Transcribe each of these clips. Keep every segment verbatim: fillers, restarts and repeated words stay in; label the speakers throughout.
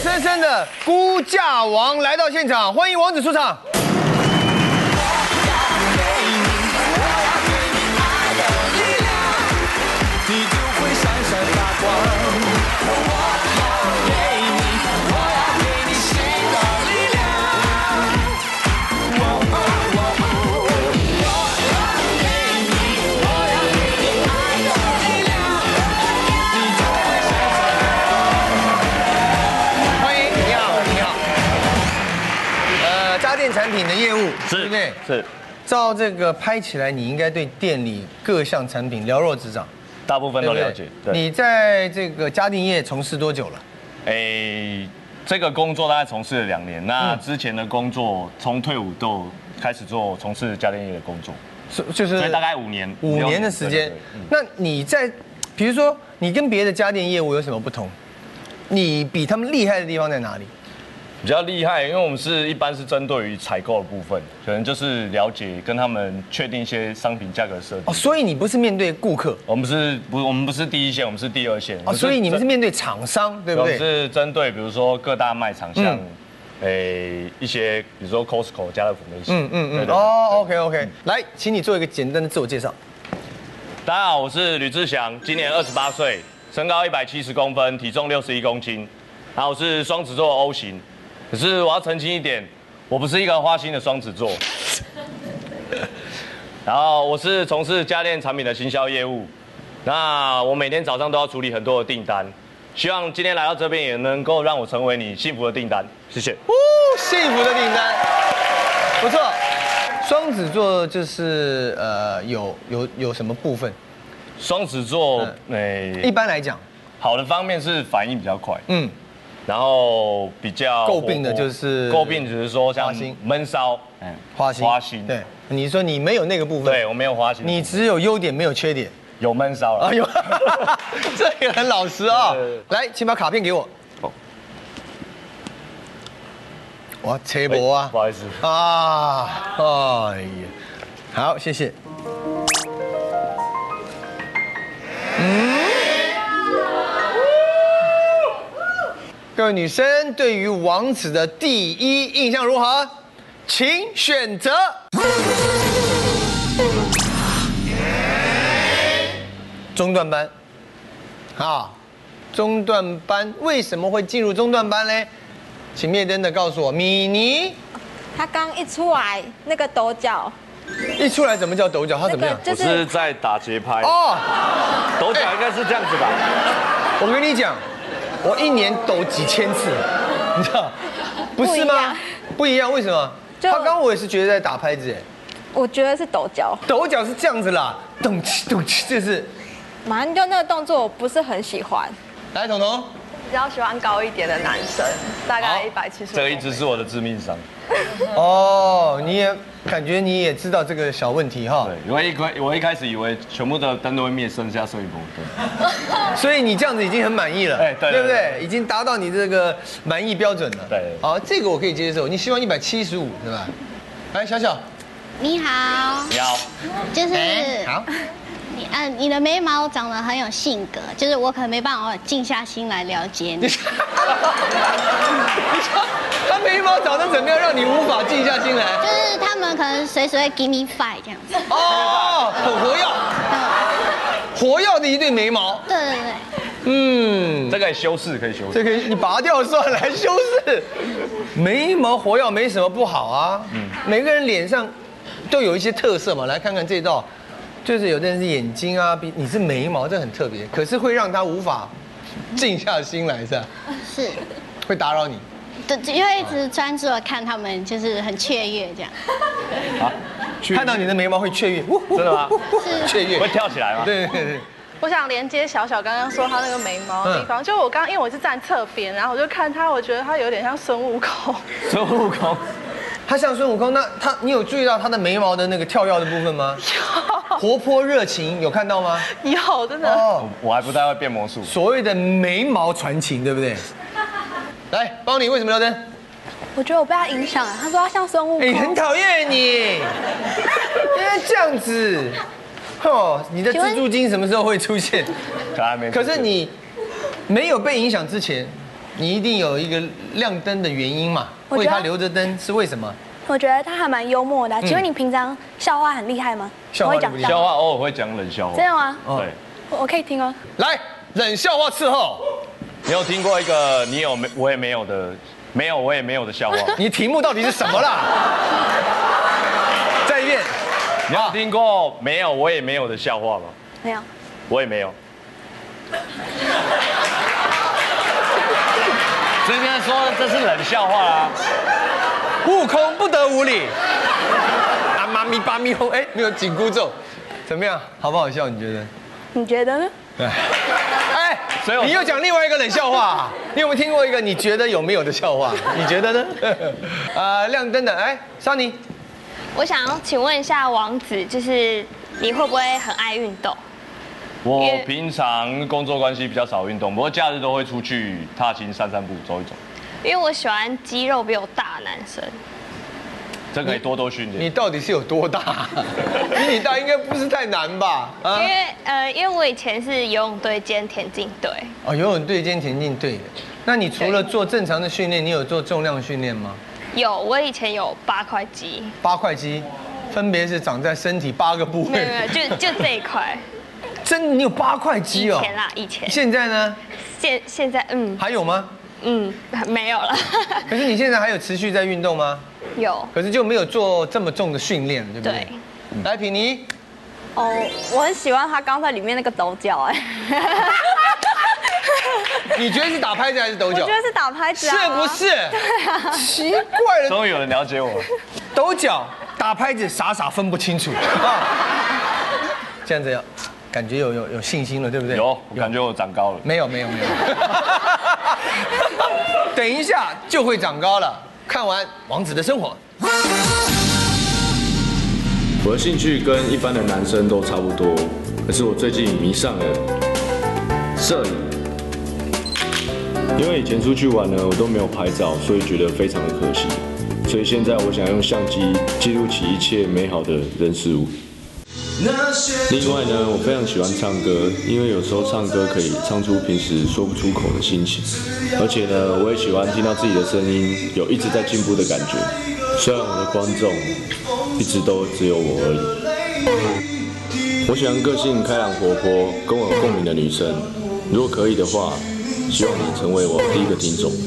Speaker 1: 生生的估价王来到现场，欢迎王子出场。产品的业务对不对？
Speaker 2: 是。
Speaker 1: 照这个拍起来，你应该对店里各项产品了若指掌，
Speaker 2: 大部分都了解。
Speaker 1: 对。你在这个家电业从事多久了？
Speaker 2: 哎，这个工作大概从事了两年。那之前的工作从退伍都开始做从事家电业的工作，
Speaker 1: 是就是
Speaker 2: 所以大概五年。
Speaker 1: 五年的时间。那你在，比如说你跟别的家电业务有什么不同？你比他们厉害的地方在哪里？
Speaker 2: 比较厉害，因为我们是一般是针对于采购的部分，可能就是了解跟他们确定一些商品价格设定。
Speaker 1: 哦，所以你不是面对顾客，
Speaker 2: 我们是不，我们不是第一线，我们是第二线。
Speaker 1: 哦，所以你们是面对厂商，对不对？
Speaker 2: 我们是针对比如说各大卖场，像诶一些比如说 Costco、家乐福那些。
Speaker 1: 嗯嗯嗯。哦 ，OK OK， 来，请你做一个简单的自我介绍。
Speaker 2: 大家好，我是吕志祥，今年二十八岁，身高一百七十公分，体重六十一公斤，然后我是双子座 O 型。可是我要澄清一点，我不是一个花心的双子座。然后我是从事家电产品的行销业务，那我每天早上都要处理很多的订单，希望今天来到这边也能够让我成为你幸福的订单，谢谢。
Speaker 1: 哦，幸福的订单，不错。双子座就是呃有有有什么部分？
Speaker 2: 双子座，诶，
Speaker 1: 一般来讲，
Speaker 2: 好的方面是反应比较快，
Speaker 1: 嗯。
Speaker 2: 然后比较
Speaker 1: 诟病的就是
Speaker 2: 诟病，只是说像闷骚，
Speaker 1: 嗯，花心，
Speaker 2: 花心，
Speaker 1: 对，你说你没有那个部分，
Speaker 2: 对我没有花心，
Speaker 1: 你只有优点没有缺点，
Speaker 2: 有闷骚了，
Speaker 1: 啊有，这也很老实啊。来，请把卡片给我。哇，切薄啊，
Speaker 2: 不好意思
Speaker 1: 啊，哎呀，好，谢谢。嗯。各位女生对于王子的第一印象如何？请选择。中段班，啊，中段班为什么会进入中段班呢？请灭灯的告诉我，米妮。
Speaker 3: 他刚一出来那个抖脚，
Speaker 1: 一出来怎么叫抖脚？他怎么样？
Speaker 2: 我是在打节拍
Speaker 1: 哦，
Speaker 2: 抖脚应该是这样子吧？
Speaker 1: 我跟你讲。我一年抖几千次，你知道，不是吗？不一样，为什么？他刚刚我也是觉得在打拍子，哎，
Speaker 3: 我觉得是抖脚。
Speaker 1: 抖脚是这样子啦，咚起咚起，这是。
Speaker 3: 马上就那个动作我不是很喜欢。
Speaker 1: 来，彤彤。
Speaker 4: 比较喜欢高一点的男生，大概一百七十。
Speaker 2: 这个一直是我的致命伤。
Speaker 1: 哦，你也感觉你也知道这个小问题哈？
Speaker 2: 对，因为一开我一开始以为全部的灯都会灭，剩下摄影棚灯。
Speaker 1: 所以你这样子已经很满意了，
Speaker 2: 哎，对，
Speaker 1: 对不对？已经达到你这个满意标准了。
Speaker 2: 对，
Speaker 1: 好，这个我可以接受。你希望一百七十五是吧？来，小小。
Speaker 5: 你好。
Speaker 2: 你好。
Speaker 5: 就是
Speaker 1: 好。
Speaker 5: 你嗯，你的眉毛长得很有性格，就是我可能没办法静下心来了解你。
Speaker 1: 他眉毛长得怎么样，让你无法静下心来？
Speaker 5: 就是他们可能随时会 give me five 这样子。
Speaker 1: 哦，很活跃。活跃的一对眉毛。
Speaker 5: 对对对。
Speaker 2: 嗯，这个修饰可以修饰。
Speaker 1: 这个你拔掉算来修饰。眉毛活跃没什么不好啊。嗯。每个人脸上都有一些特色嘛，来看看这道。就是有的人是眼睛啊，比你是眉毛，这很特别，可是会让他无法静下心来，是吧？
Speaker 5: 是，
Speaker 1: 会打扰你。
Speaker 5: 对，因为一直专注的看他们，就是很雀跃这样。
Speaker 1: 啊，看到你的眉毛会雀跃，
Speaker 2: 真的吗？
Speaker 5: 是
Speaker 2: 雀跃，会跳起来吗？
Speaker 1: 对对对。
Speaker 4: 我想连接小小刚刚说他那个眉毛的地方，就我刚因为我是站侧边，然后我就看他，我觉得他有点像孙悟空。
Speaker 2: 孙悟空。
Speaker 1: 他像孙悟空，那他你有注意到他的眉毛的那个跳跃的部分吗？
Speaker 4: 有。
Speaker 1: 活泼热情，有看到吗？
Speaker 4: 有，真的。
Speaker 2: 哦，我还不太会变魔术。
Speaker 1: 所谓的眉毛传情，对不对？来，帮你为什么聊天？
Speaker 3: 我觉得我被他影响了，他说他像孙悟空。
Speaker 1: 哎，很讨厌你，因为这样子，哦，你的蜘蛛精什么时候会出现？
Speaker 2: 可还没。
Speaker 1: 可是你没有被影响之前， 你一定有一个亮灯的原因嘛？
Speaker 3: 我觉得
Speaker 1: 为他留着灯是为什么？
Speaker 3: 我觉得他还蛮幽默的啊。请问你平常笑话很厉害吗？
Speaker 1: 笑话
Speaker 3: 我会讲
Speaker 1: 厉害
Speaker 2: 笑话偶尔会讲冷笑话。
Speaker 3: 真的吗？
Speaker 2: 对，
Speaker 3: 我我可以听吗？
Speaker 1: 来，冷笑话伺候。
Speaker 2: 你有听过一个你有没我也没有的没有我也没有的笑话吗？
Speaker 1: 你题目到底是什么啦？再一遍。
Speaker 2: 你有听过没有我也没有的笑话吗？
Speaker 3: 没有。
Speaker 2: 我也没有。这边说这是冷笑话啊。
Speaker 1: 悟空不得无礼。啊妈咪巴咪吼，哎，没有紧箍咒，怎么样？好不好笑？你觉得？
Speaker 3: 你觉得呢？
Speaker 1: 哎，
Speaker 2: 所以我
Speaker 1: 你又讲另外一个冷笑话，你有没有听过一个你觉得有没有的笑话？你觉得呢？呃，亮灯的，哎，莎妮，
Speaker 6: 我想要请问一下王子，就是你会不会很爱运动？
Speaker 2: 我平常工作关系比较少运动，不过假日都会出去踏青、散散步、走一走。
Speaker 6: 因为我喜欢肌肉比我大的男生。
Speaker 2: 这可以多多训练。
Speaker 1: 你到底是有多大？比你大应该不是太难吧？啊
Speaker 6: 因为呃，因为我以前是游泳队兼田径队。
Speaker 1: 哦，游泳队兼田径队的。那你除了做正常的训练，你有做重量训练吗？
Speaker 6: 有，我以前有八块肌。
Speaker 1: 八块肌，分别是长在身体八个部位。
Speaker 6: 没有没有，就就这一块。
Speaker 1: 真，你有八块肌哦？
Speaker 6: 以前啦，以前。
Speaker 1: 现在呢？
Speaker 6: 现现在嗯。
Speaker 1: 还有吗？
Speaker 6: 嗯，没有了。
Speaker 1: 可是你现在还有持续在运动吗？
Speaker 6: 有。
Speaker 1: 可是就没有做这么重的训练，对不对？
Speaker 6: 对。
Speaker 1: 来，品妮。
Speaker 3: 哦，我很喜欢他刚在里面那个抖脚，哎。
Speaker 1: 你觉得是打拍子还是抖脚？
Speaker 3: 我觉得是打拍子啊。
Speaker 1: 是不是？
Speaker 3: 对啊。
Speaker 1: 奇怪了。
Speaker 2: 终于有人了解我。
Speaker 1: 抖脚、打拍子，傻傻分不清楚啊。这样子要。感觉有有有信心了，对不对？
Speaker 2: 有，我感觉我长高了。
Speaker 1: 没有没有没有，等一下就会长高了。看完《王子的生活》，
Speaker 7: 我的兴趣跟一般的男生都差不多，可是我最近迷上了摄影。因为以前出去玩呢，我都没有拍照，所以觉得非常的可惜。所以现在我想用相机记录起一切美好的人事物。另外呢，我非常喜欢唱歌，因为有时候唱歌可以唱出平时说不出口的心情，而且呢，我也喜欢听到自己的声音有一直在進步的感覺。雖然我的觀眾一直都只有我而已。我喜歡個性開朗活潑、跟我有共鳴的女生，如果可以的話，希望你成為我第一個聽眾。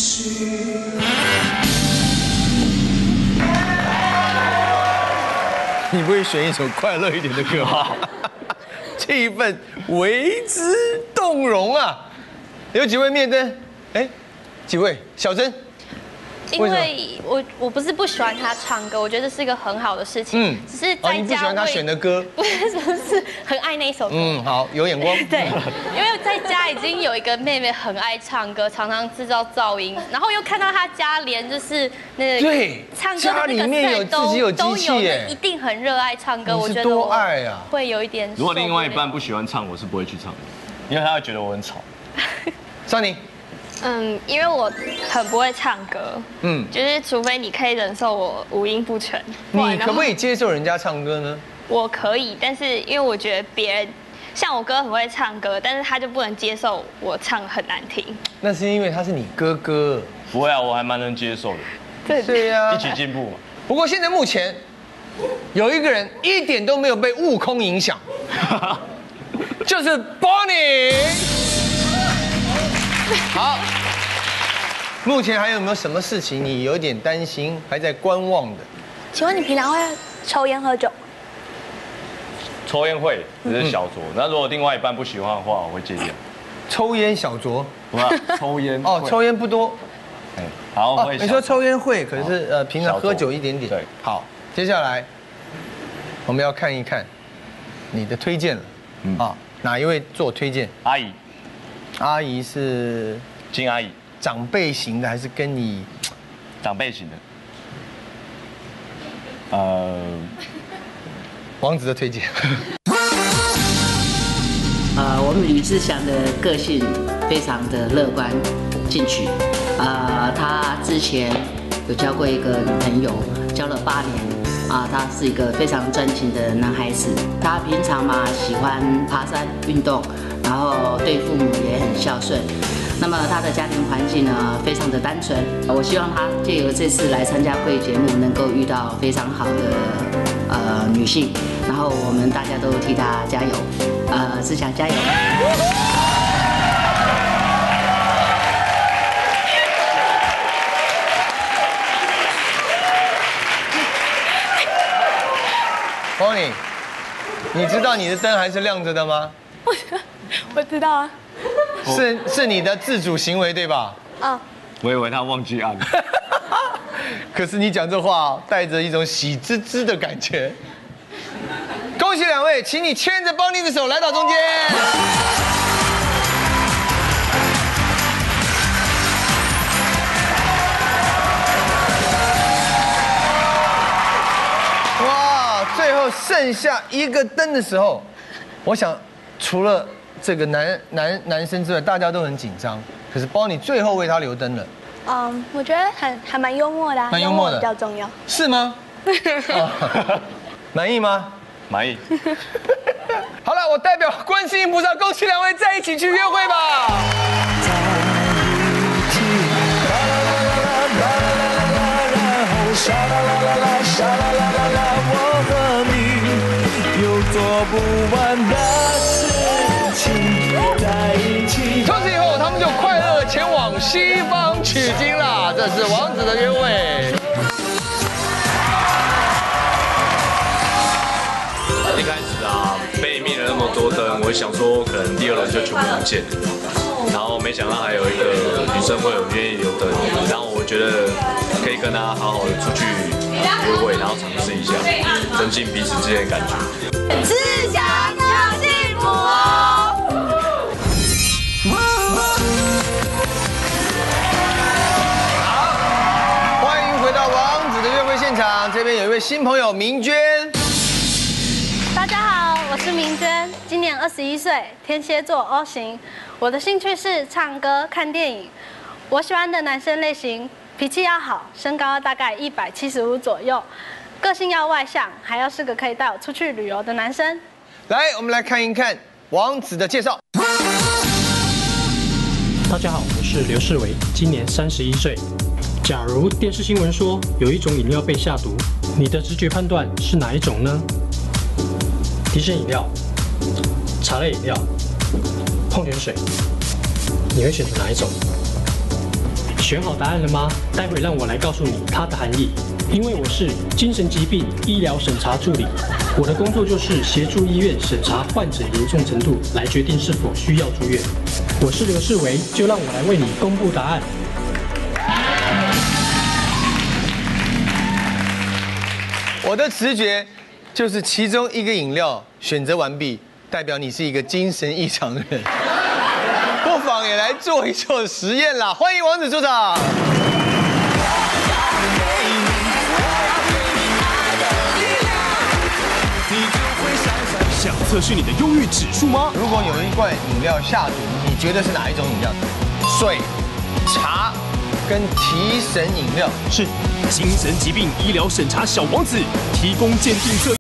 Speaker 1: 你不会选一首快乐一点的歌吗？气氛为之动容啊！有几位面灯？哎，几位？小珍。
Speaker 6: 因为我我不是不喜欢他唱歌，我觉得这是一个很好的事情。嗯，只是在家、哦、
Speaker 1: 你不喜欢他选的歌？
Speaker 6: 不是，不是很爱那一首歌。
Speaker 1: 嗯，好，有眼光。
Speaker 6: 对，因为在家已经有一个妹妹很爱唱歌，常常制造噪音，然后又看到他家连就是那个
Speaker 1: 对
Speaker 6: 唱歌的那个
Speaker 1: 家里面有自己有机器耶，
Speaker 6: 一定很热爱唱歌。
Speaker 1: 我觉得多爱啊，
Speaker 6: 会有一点。
Speaker 2: 如果另外一半不喜欢唱，我是不会去唱的，因为他会觉得我很吵。
Speaker 1: 莎妮。
Speaker 6: 嗯，因为我很不会唱歌，嗯，就是除非你可以忍受我五音不全，
Speaker 1: 你可不可以接受人家唱歌呢？
Speaker 6: 我可以，但是因为我觉得别人像我哥很会唱歌，但是他就不能接受我唱很难听。
Speaker 1: 那是因为他是你哥哥。
Speaker 2: 不会啊，我还蛮能接受的。
Speaker 1: 对对呀，
Speaker 2: 一起进步嘛。
Speaker 1: 不过现在目前有一个人一点都没有被悟空影响，就是 Bonnie。好，目前还有没有什么事情你有点担心，还在观望的？
Speaker 3: 请问你平常会抽烟喝酒？
Speaker 2: 抽烟会，只是小酌。那如果另外一半不喜欢的话，我会戒掉。
Speaker 1: 抽烟小酌？
Speaker 2: 不是，抽烟
Speaker 1: 哦，抽烟不多。
Speaker 2: 哎，好，会。
Speaker 1: 你说抽烟会，可是呃平常喝酒一点点。
Speaker 2: 对，
Speaker 1: 好，接下来我们要看一看你的推荐了。嗯啊，哪一位做推荐？
Speaker 2: 阿姨。
Speaker 1: 阿姨是
Speaker 2: 金阿姨，
Speaker 1: 长辈型的还是跟你
Speaker 2: 长辈型的？呃，
Speaker 1: 王子的推荐。
Speaker 8: 呃，我们吕志祥的个性非常的乐观进取。呃，他之前有交过一个女朋友，交了八年。啊，他是一个非常专情的男孩子。他平常嘛喜欢爬山运动。然后对父母也很孝顺， 那么他的家庭环境呢，非常的单纯。我希望他借由这次来参加贵节目，能够遇到非常好的呃女性，然后我们大家都替他加油，呃，志祥加油。
Speaker 1: Bonnie， 你知道你的灯还是亮着的吗？
Speaker 3: 我我知道啊。
Speaker 1: 是是你的自主行为对吧？
Speaker 3: 啊。
Speaker 2: 我以为他忘记按。
Speaker 1: 可是你讲这话带着一种喜滋滋的感觉。恭喜两位，请你牵着 Bonnie 的手来到中间。哇，最后剩下一个灯的时候，我想除了这个男男男生之外，大家都很紧张。可是 Bonnie 最后为他留灯了。
Speaker 3: 嗯，我觉得很还蛮幽默的、啊，
Speaker 1: 蛮幽默的
Speaker 3: 比较重要。
Speaker 1: 是吗？满意吗？
Speaker 2: 满意。
Speaker 1: 好了，我代表观世音菩萨，恭喜两位在一起去约会吧。
Speaker 9: 我和你有做不完的事情，在一起。
Speaker 1: 从此以后，他们就快乐前往西方取经了。这是王子的约会。
Speaker 7: 一开始啊，被灭了那么多灯，我想说可能第二轮就全部不见了，然后没想到还有一个女生会有愿意留灯，然后我觉得可以跟她好好的出去约会，然后尝试一下，增进彼此之间的感觉。
Speaker 3: 志祥要幸福哦！
Speaker 1: 好，欢迎回到王子的约会现场，这边有一位新朋友明娟。
Speaker 4: 大家好，我是明娟，今年二十一岁，天蝎座 O 型。我的兴趣是唱歌、看电影。我喜欢的男生类型，脾气要好，身高大概一百七十五左右，个性要外向，还要是个可以带我出去旅游的男生。
Speaker 1: 来，我们来看一看王子的介绍。
Speaker 10: 大家好，我是刘世伟，今年三十一岁。假如电视新闻说有一种饮料被下毒，你的直觉判断是哪一种呢？提神饮料、茶类饮料、矿泉水，你会选择哪一种？选好答案了吗？待会让我来告诉你它的含义。因为我是精神疾病医疗审查助理，我的工作就是协助医院审查患者严重程度，来决定是否需要住院。我是刘世维，就让我来为你公布答案。
Speaker 1: 我的直觉就是其中一个饮料选择完毕，代表你是一个精神异常的人。不妨也来做一做实验啦！欢迎王子出场。
Speaker 9: 想测试你的忧郁指数吗？
Speaker 1: 如果有一罐饮料下毒，你觉得是哪一种饮料？水、茶跟提神饮料？
Speaker 9: 是精神疾病医疗审查小王子提供鉴定测。